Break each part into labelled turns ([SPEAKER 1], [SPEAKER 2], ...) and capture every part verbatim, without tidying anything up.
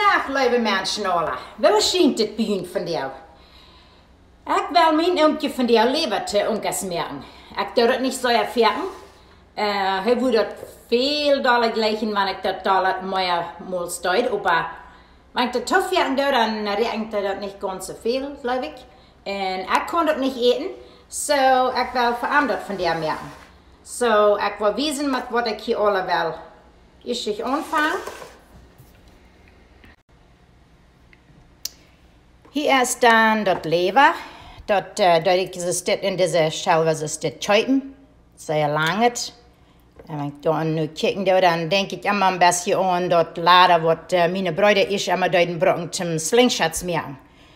[SPEAKER 1] Dag, lieve mensen alle. Wel schijnt het bij jullie van jou. Ik wil mijn oomtje van jou leven te ongesmerken. Ik doe het niet zo ervaren. Uh, hij wordt het veel dollar gleichen, wanneer ik dat dollar meer moet sturen. Maar wanneer ik dat tof werken doe, dan regent dat niet ganz so veel, geloof ik. En ik kon dat niet eten. So, ik wil veranderd van jou merken. So, ik wil weten met wat ik hier alle wil. Eerst ik aanvangen. Hier is dan dat Läwa. Dat, uh, dat ik zit in deze schel, ze zit chuipen. Zeer lang het. En als ik dan nu kijken doe, dan denk ik immer een beetje aan dat later wat uh, mijn broeder is, immer door den broden zum Slingshots merken.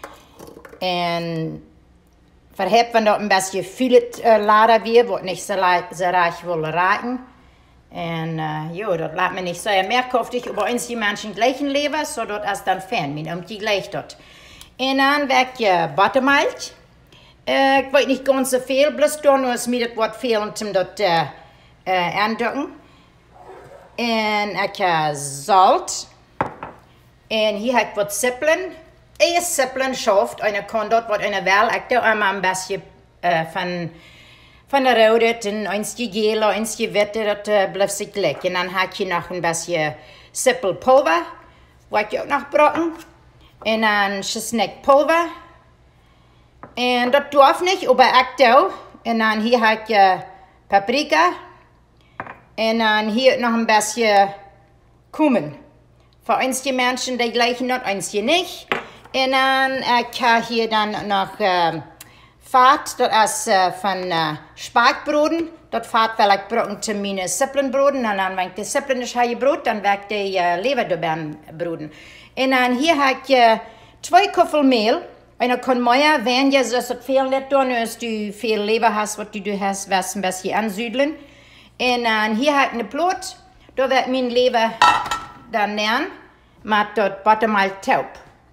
[SPEAKER 1] En verheb van dat een beetje veel uh, later weer, wat niet zo, zo raak wil raken. En uh, ja, dat laat me niet zo merken of ik über uns die Menschen gleichen leven, zodat als dan fan, mijn oomtje gleich dat. En dan werk je buttermilch. Uh, ik weet niet ganz so veel, bloß dan is mir dat wat veel om dat uh, uh, aandoen. En ik heb zout. En hier heb ik wat sippelen. Eerst sippelen schaft, en ik kan dat wat in de wel. Ik doe allemaal een beetje uh, van, van de rode, en eentje gele, eentje witte, dat uh, blijft zich lekker. En dan heb je nog een beetje sippelpulver, wat je ook nog brokken. En dan snackpulver. En dat doe ik niet, maar ik doe. En dan hier heb je paprika. En dan hier nog een beetje cumin. Voor eentje mensen die gleichen dat, eentje niet. En dan ik heb hier dan nog uh, vaat. Dat is uh, van uh, spaakbroden. Dat vaat wil ik broden te mijn sippelenbroden. En dan, wanneer de sippelen is, heb je brood, dan werkt de uh, leverbroden. En dan hier heb je twee koffel meel. En dan kan meer, wenn je zoals het veel net doen, als je veel lever hast, wat je hast, was een beetje aanzuidelen. En dan hier heb ik een plot. Daar werd mijn lever dan nemen, met dat buttermilch taub.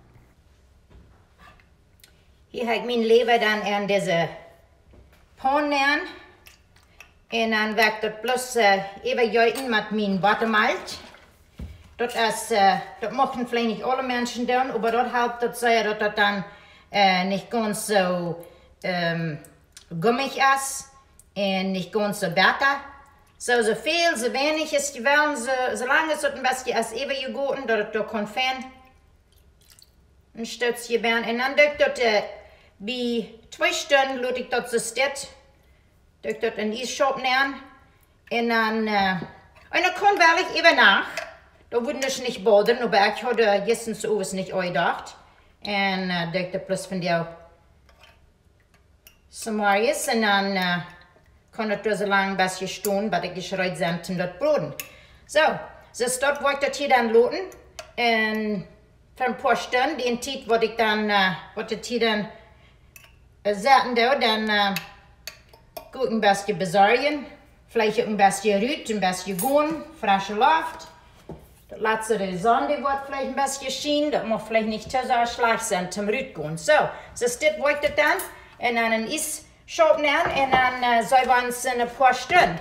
[SPEAKER 1] Hier heb ik mijn lever dan in deze pan nemen. En dan werkt dat plus uh, even juiten met mijn buttermilch. Dat, is, uh, dat mochten vielleicht nicht alle Menschen doen, aber dat helpt dat zij dat dat dan uh, nicht ganz so um, gummig is en nicht ganz so bitter. So, so viel, so wenig is je wel, so, zolang es een beetje als even je goten, dat het door kan fan. Een stukje ben. En dan doe ik dat uh, bij twee stunden, laat ik dat zo stit. Doe ik dat in die shop nemen. En dan, uh, en dan kan wel ik even nach. Da wurden ich nicht baden, aber ich hatte gestern so etwas nicht gedacht. Und uh, dachte plus von dir Samarias. Und dann uh, kann ich da so lange ein bisschen stehen, weil ich geschreit sind zum das Broden. So, so dort wollte ich das hier dann loten. Und für ein paar Stunden, den Zeit, was ich dann, uh, was ich hier dann uh, saßen da, dann uh, gut ein bisschen besorgen. Vielleicht auch ein bisschen Rüt, ein bisschen Gohn, frische Luft. Das laatste de zon die wordt vielleicht ein bisschen schien, das muss vielleicht nicht zu so schlecht sein zum Rütgehen. So, so ist das wollte ich dann in einen Eisschop nehmen und dann uh, soll wir uns in ein paar Stunden.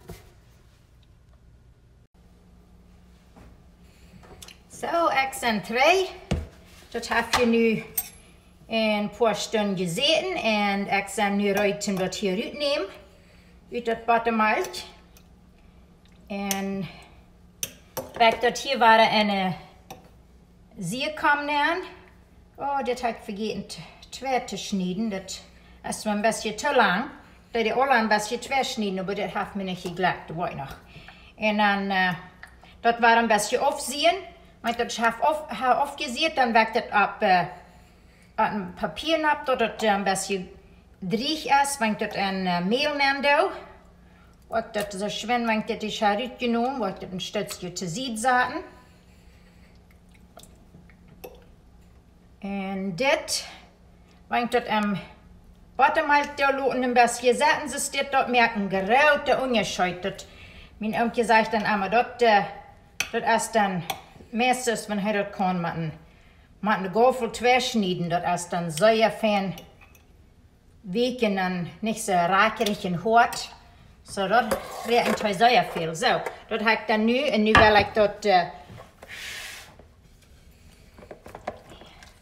[SPEAKER 1] So, ich sind drei. Das habe ich nu in ein paar Stunden gesehen und ich sind nu heute das hier rütnehmen, uit das Buttermilch. Und Weg dat hier war eine Sierkam nehmen. Oh, das habe ich vergessen, zwei zu schneiden. Das ist mir ein bisschen zu lang. Da die alle ein bisschen zwei schneiden, aber das hat mir nicht geglaubt, das war noch. Und dann, äh, das war ein bisschen aufsehen. Wenn ich das auf, aufgesehen, dann wird das ab äh, ein Papier ab, dass das ein bisschen dreich ist, wenn ich das ein äh, Mehl nehme. Wat dat zo schwen, wanneer dat is uitgenomen, wordt het een stukje te zien zaten. En dit, wanneer dat een buttermilch daar loten een beetje zaten, zo staat dat merken grote onderscheid. Dat, mijn oomje zegt dan allemaal, dat, uh, dat is dan meestens, wanneer hij dat kan met een, met een gafel twee snijden, dat is dan zeer fijn weken en niet zo rakerig en hard. So, dat werkt een sehr veel. So, dat heb ik dan nu en nu wil ik dat uh,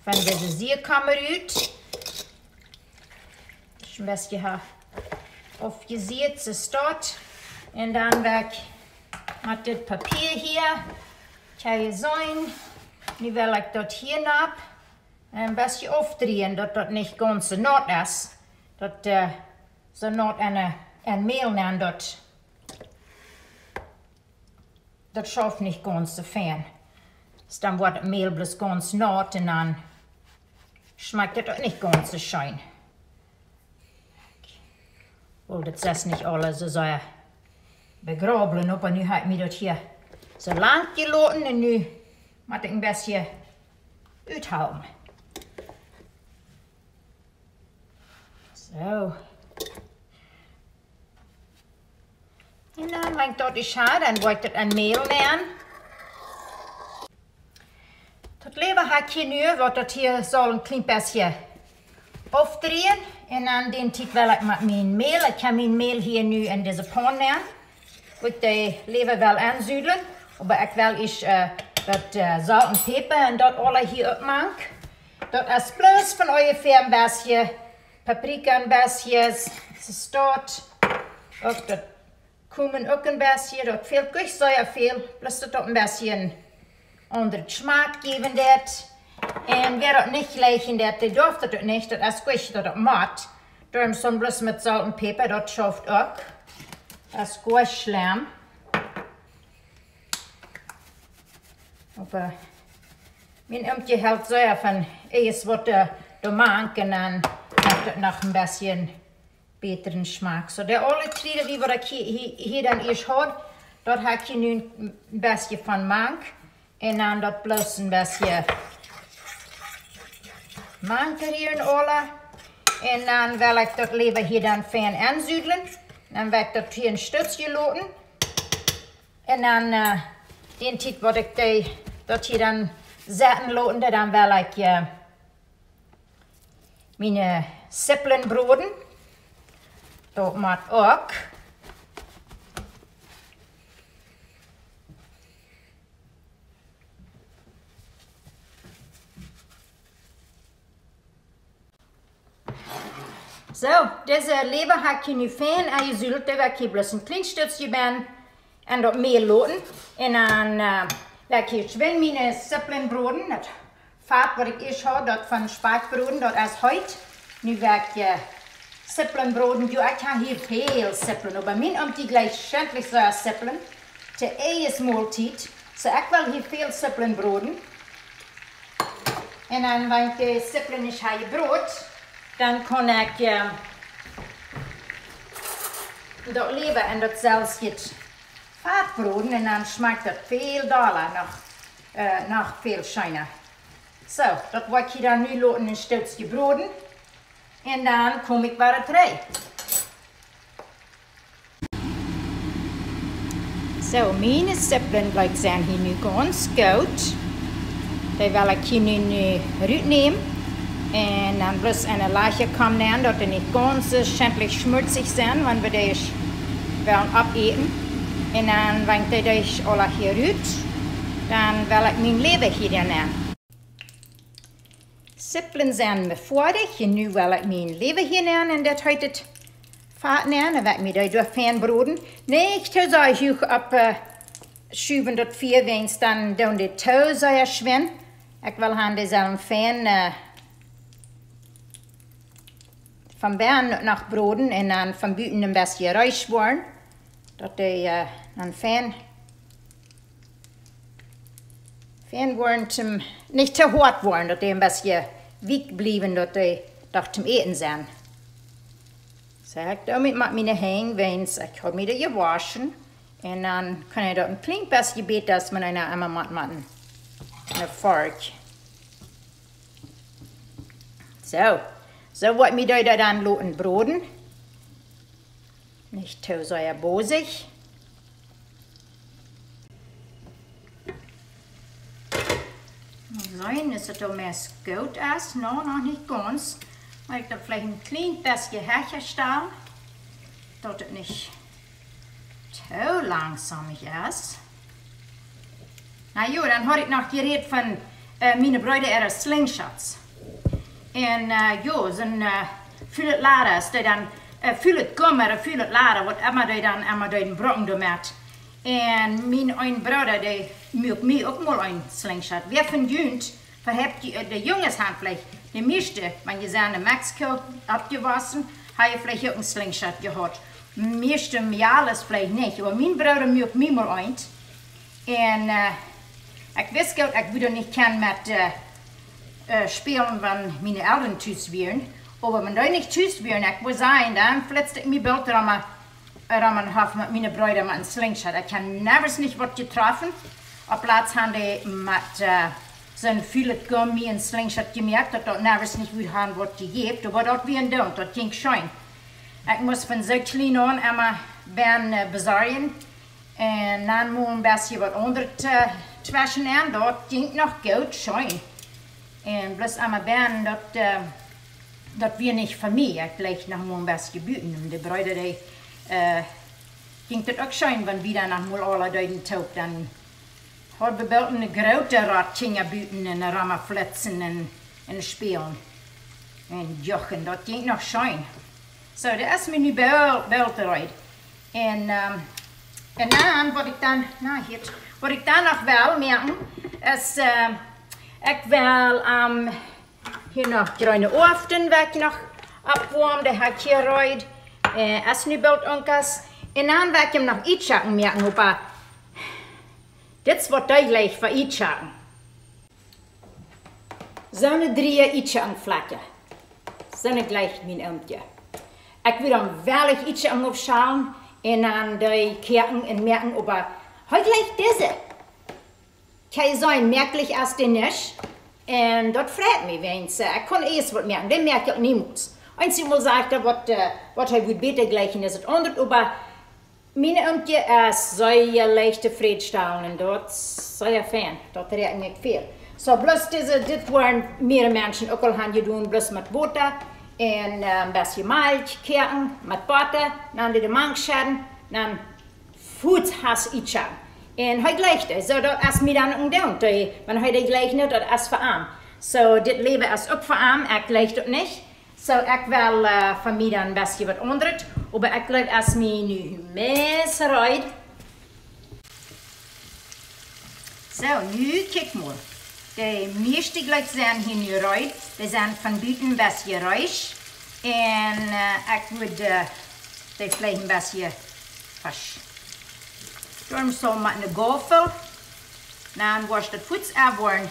[SPEAKER 1] von dieser Sierkammer ut. Ein bisschen hier aufgesiert, so steht. Und dann weg mit dem Papier hier. Kann ich sein. Nu will ich das hier ab. Ein bisschen aufdrehen, dass das nicht ganz so nat ist. Das äh, so nat eine, ein Mehl nehmen, das, das schafft nicht ganz so fein. Dann wird das Mehl bloß ganz nat und dann schmeckt das nicht ganz so schön. Oh, das ist nicht alles so sehr begraben, aber nu hat mir das hier so lang gelassen und nu muss ich ein bisschen aushauen. So. Und dann, wenn ich das ist, dann wollte ich das ein Mehl nehmen. Das Läwa hat hier nur, was das hier soll ein klein bisschen aufdrehen. Und dann den Tick will ich mit meinem Mehl. Ich kann mein Mehl hier nu in diese Pan nehmen. Ich die Läwa will ansüdeln. Aber ich will ich äh, das äh, Salz und Pfeffer und das alle hier abmachen. Das ist bloß von ungefähr ein bisschen Paprika ein bisschen. Das steht auch das Kuchen auch ein bisschen. Das fehlt nicht sehr viel. Bloß das ein bisschen anderen Geschmack geben wird. Und wer das nicht leichen wird, der darf das nicht. Das ist gut, das matt. Darum sind bloß mit Salz und Pfeffer, das schafft auch. Das ist gut schlimm. Aber mein Umtje hält sehr von alles, was du, du magst, und dann macht das noch ein bisschen besseren Geschmack. So, der alle Triebe, die wir hier, hier, hier dann erst hat, dort habe ich nun ein bisschen von Mank. Und dann das bloß ein bisschen Mank hier in alle. Und dann will ich das Läwa hier dann fein ansüdeln. Dann wird das hier ein Stützchen lassen. Und dann äh, den Tiet, was ich die, das hier dann säten lassen, dann will ich äh, meine sippelen broden. Das macht auch. So, diese Läwa habe ich nu fein angesüllt, da werde ich bloß ein kleines Stückchen ben und das Mehl lassen. Und dann äh, werde ich schön meine sippelen broden, das Fahrt, was ich erst habe, das von Speckbroden, das ist heute. Nu werde ich äh, sippelen broden, ja, ich habe hier viel sippelen, aber mir um die gleich schändlich so sippelen, zur ersten Mahlzeit. So, ich will hier viel sippelen broden. Und dann, wenn ich die sippelen nicht habe, Brot, dann kann ich äh, das Läwa in das Salz jetzt Farbroden und dann schmeckt das viel doller, noch, äh, noch viel schöner. So, das wollte ich dann nu lassen, ein Stückchen Broden und dann komme ich bei der rein. So, meine Sippelen sind hier nu ganz gut. Die will ich hier nu rausnehmen. Und dann bloß eine Leiche kommen nehmen, dass die nicht ganz schändlich schmutzig sind, wenn wir die wollen abeten. Und dann, wenn die das alle hier rührt, dann will ich mein Läwa hier nehmen. Sippelen sind mir fertig und nu will ich mein Läwa hier nehmen und das heute Fahrt nehmen. Dann will ich mir da durchbroden. Nicht so hoch ab äh, schuben das vier, wenn es dann down die Toe soll schwimmen. Ich will haben dieselben Fan äh, von Bern nach Broden und dann von Büten ein bisschen reich worden, dass die äh, dann fein, fein waren zum, nicht zu hart waren, dass die ein bisschen weich blieben, dass die doch zum Eten sind. So, ich damit mit meine Hänge, wenn ich habe mir die gewaschen und dann kann ich dort ein klein bisschen beten, dass man eine einmal mit machen, eine Fork. So. So wird mir da dann loten broden. Nicht so sehr bosig. So, dass es mehr gut ist. No, noch nicht ganz. Weil ich da vielleicht ein klein bisschen herstellen, dass es nicht so langsam ist. Na ja, dann habe ich noch geredet von uh, mijn broeder er slingshots. En uh, ja, zijn uh, veel later, die dan uh, veel kommer, veel later, wat immer die dan immer die broden doet. En mijn een broeder, die maakt mij ook mal een slingshot. Wer van jullie, verhebt die, de jongens haben vielleicht, die meeste, wenn je zijn in Mexiko abgewassen, habe ich vielleicht auch einen Slingshot gehabt. Meeste Jahres vielleicht nicht, aber mein Bruder macht mir mal eins. Und uh, ich weiß gut, ich würde nicht gern mit uh, uh, spielen, wenn meine Eltern thuis wären. Aber wenn die nicht thuis wären, ich muss sein, dann flitzt ich mir Bild rum, rum Hof mit meinen Brüdern mit einem Slingshot. Ich kann nervös nicht was getroffen. Auf Platz haben die mit uh, so ein vieles Gummi und Slingshot gemerkt, dass dort nervös nicht wie haben was gegeben, aber dort wie ein Dunk, dort ging schön. Ich muss von so klein an immer ben uh, besorgen. En dan moet een beetje wat onder twischen aan, dat ging nog goed schön. En bloß einmal ben, dat, uh, dat wir nicht von mir, ich gleich noch mal ein bisschen büten. Und die Bräude, die uh, ging das auch schön, wenn wieder noch mal alle Leute taub, dann hat wir bald eine große Radkinder büten und Rammer flitzen und, und spielen. Und jochen, das ging noch schön. So, das ist mir nu bald, bald eruit. En, um, En dan, wat ik dan, nou hier, wat ik dan nog wel merken, is, uh, ik wil um, hier nog groene often, waar ik nog opwarm, die heb ik hier eruit, uh, is nu bald onkas. En dan wil ik hem nog iets merken, opa. Dit is wat duidelijk voor iets. Zo'n drie iets vlakken. Zo'n gleich mijn oomtje. Ik wil dan wel iets opschalen. En dan die kijken en merken, aber heute gleich diese. Kann sein, merklich als den nicht. Und das freut mich, wenn ich, ich kann erst was merken, den merke ich niemals. Einzig sagt er, was er wird besser gleichen ist, das andere, aber meine Umke ist sehr leichte Friedstellen und das sehr Fan, das regt nicht viel. So, bloß diese, das waren mehrere Menschen auch haben getan, bloß mit Butter. En uh, een beetje melk, kerken, met boter, dan de mankscheren, dan voet has iets aan. En hij gleicht het, zo dat als mij dan ontdeunt, want hij gleicht niet, dat is voor arm. So, dit leven is ook voor arm, ik gleicht het niet. So, ik wil uh, van mij dan een beetje wat onderd, maar ik geloof als mij nu mes ruid. So, nu kijk maar. De meeste gelijk zijn hier nu ruid. Die zijn van buiten een beetje ruis. En uh, ik wil uh, die vlees een beetje vers. Doe zo met een gafel. Dan was het voets afworden.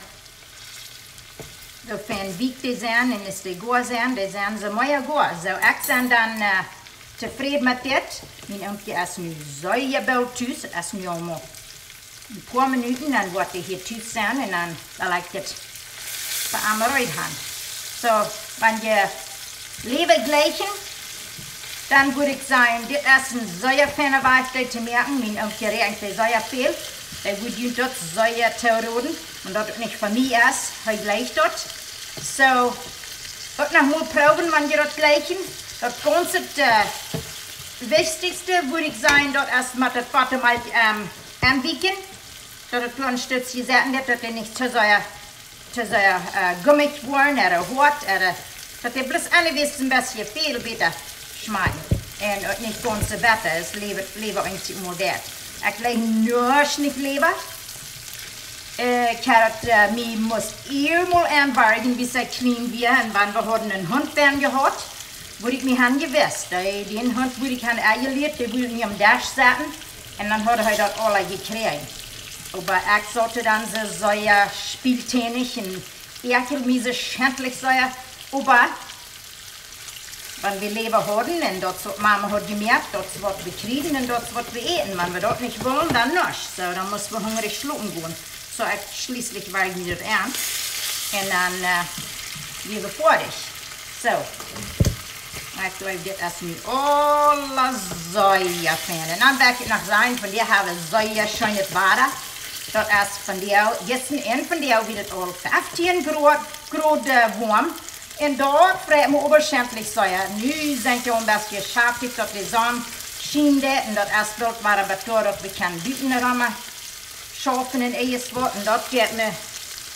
[SPEAKER 1] De van wiek die zijn en is die goor zijn, die zijn zo mooi goor. Zo, ik ben dan uh, tevreden met dit. Mijn oomtje is nu zo gebouwd thuis. Het is nu allemaal een paar minuten, dan wordt hij hier thuis zijn en dan wil ik dit voor allemaal uit gaan. So, wenn je Leber gleichen, dann würde ich sagen, das ist ein sehr feiner Weichkeit zu merken, mein Onkel regt sehr viel, der würde ich dort sehr teuren und das nicht von mir ist, er gleicht dort. So, auch noch mal proben, wenn je das gleichen, das ganze äh, Wichtigste würde ich sagen, dort erst mal das Vater mal ähm, anbiegen, dass das kleine Stützchen sagen, dass das nicht zu sehr zu sehr uh, gummig worden, er hart, er, dat hij bloß alle wist een beetje veel beter schmecken. En uh, niet ganz so beter, es lever, lever eigentlich modern. Ik leg nooit niet lever. Uh, ik had het, uh, mij moest eenmaal aanwerken, bis ik klein was. En wanneer we hadden een hond werden gehad, wurde ik mij aan gewist. Den hond wurde ik aan eingeleerd, die wilde niet am Dash zetten. En dan had hij dat alle gekregen. Aber ich sollte dann so sehr spieltänig und ekelmäßig schändlich sein. Aber wenn wir Leber hatten und das hat Mama hat gemerkt, das wird wir kriegen und das wird wir eten. Wenn wir das nicht wollen, dann nicht. So, dann müssen wir hungrig schlucken gehen. So, ich, schließlich war ich mir das ernst. Und dann äh, sind wir fertig. So, ich glaube, das ist mir alles sehr fein. Und dann werde ich noch sagen, von dir habe ich sehr schönes Wasser. Dat is van die gisteren en van die weer het al vijftien Grad, Grad warm. En daar vrij me overschändlich zijn. Nu zijn je een beetje scharfig dat de zon schijnt. En dat is beeld waar we door dat we kunnen buiten rammen. Schaffen en eerst wat. En dat geeft me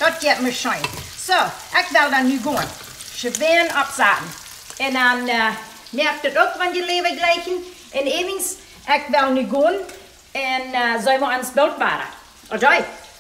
[SPEAKER 1] dat geht mir schön. So, ich will dann nu gaan. Schön abzaten. En dan uh, merkt het ook van die leven gleichen. En evens, ik wil nu gaan en uh, zijn we aan het beeld waren. Oké?